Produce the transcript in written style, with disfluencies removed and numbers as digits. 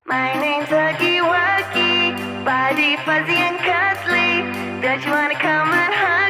My name's Huggy Wuggy, body fuzzy and cuddly. Don't you wanna come and hug